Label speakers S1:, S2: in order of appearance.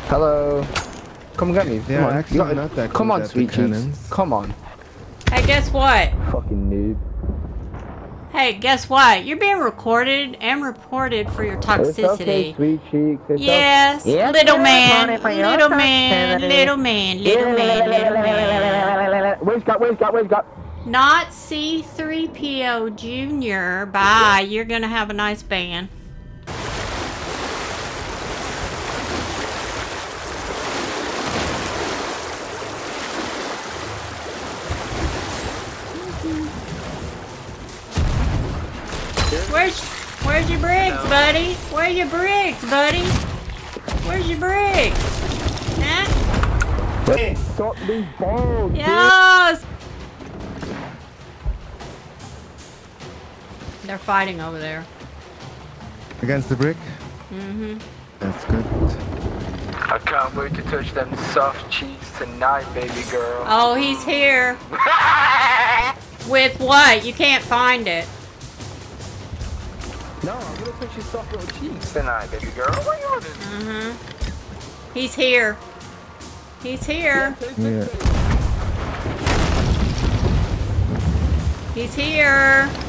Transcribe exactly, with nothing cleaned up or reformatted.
S1: Hello. Come get me. Come
S2: Yeah,
S1: on.
S2: actually
S1: You gotta-
S2: not that
S1: Come
S2: good
S1: on,
S2: at
S1: sweet
S2: the
S1: cheeks.
S2: cannons.
S1: Come on.
S3: Hey, guess what?
S1: Fucking noob.
S3: Hey, guess what? You're being recorded and reported for your
S1: It's
S3: toxicity.
S1: okay, sweet cheeks. It's
S3: Yes,
S1: okay. Yes,
S3: little
S1: it is
S3: man,
S1: money for your
S3: little man,
S1: toxicity.
S3: little man, little man, little man.
S1: Where's got? Where's got? Where's got?
S3: Not C three P O Junior Bye. You're gonna have a nice band. Where's Where's your bricks, buddy? Where's your bricks, buddy? Where's your bricks? Huh?
S1: Stop these balls.
S3: Yes! They're fighting over there.
S2: Against the brick?
S3: Mm-hmm.
S2: That's good.
S1: I can't wait to touch them soft cheeks tonight, baby girl.
S3: Oh, he's here. With what? You can't find it.
S1: No, I'm gonna touch your soft little cheeks tonight, baby girl. What are you doing?
S3: Mm-hmm. He's here. He's here.
S2: Yeah.
S3: He's here.